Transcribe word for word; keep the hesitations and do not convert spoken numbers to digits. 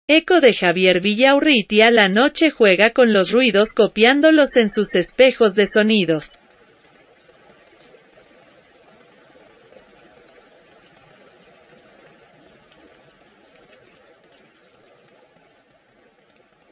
Eco de Javier Villaurrutia. La noche juega con los ruidos copiándolos en sus espejos de sonidos.